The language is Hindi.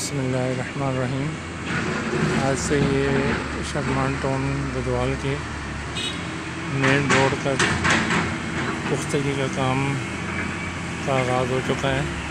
बिस्मिल्लाहिर्रहमानिर्रहीम। आज से ये शर्मान टाउन बुधवाल के मेन रोड का पुख्तगी का काम का आगाज़ हो चुका है।